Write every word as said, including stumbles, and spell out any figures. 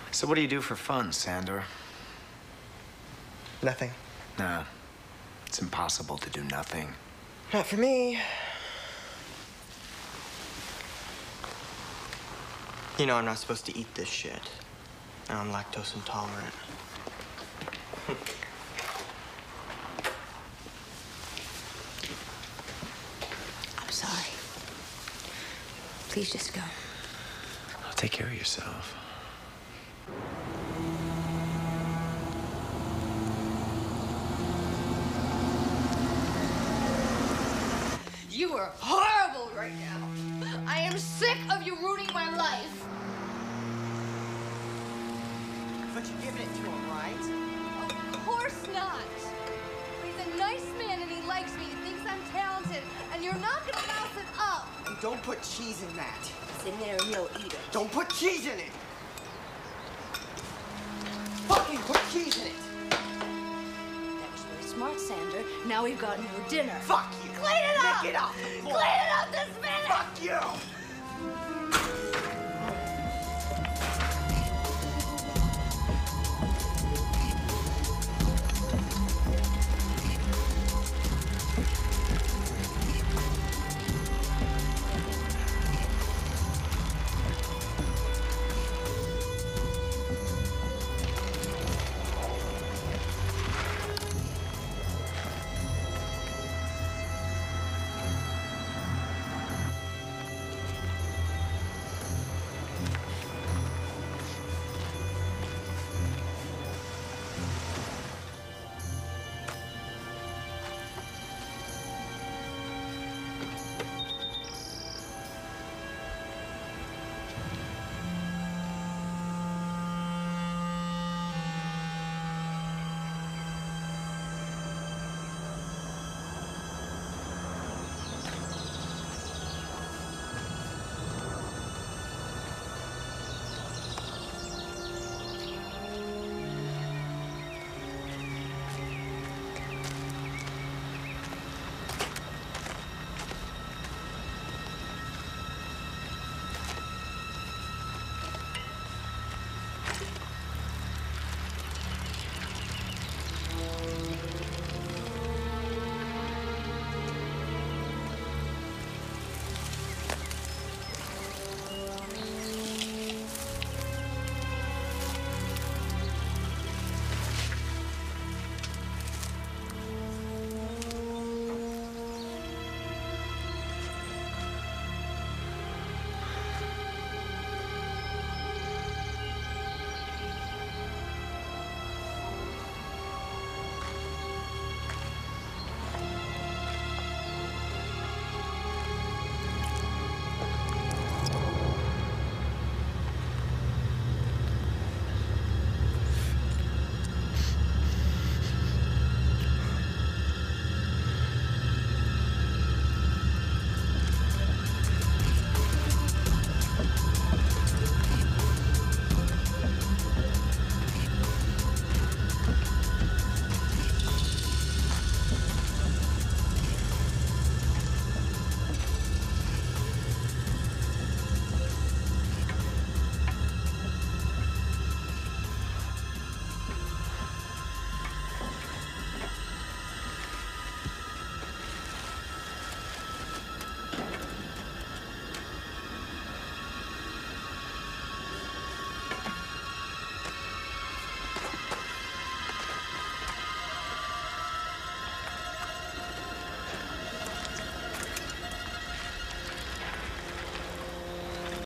So what do you do for fun, Sandor? Nothing. Nah, it's impossible to do nothing. Not for me. You know I'm not supposed to eat this shit. And I'm lactose intolerant. I'm sorry. Please just go. Well, take care of yourself. You are horrible right now. I am sick of you ruining my life. But you're giving it to him, right? Of course not. He's a nice man and he likes me. He thinks I'm talented. And you're not gonna mouse it up. And don't put cheese in that. It's in there and he'll eat it. Don't put cheese in it. Fucking put cheese in it. That was really smart, Sander. Now we've got no dinner. Fuck you. Clean it up! Lick it up. Clean it up this minute! Fuck you.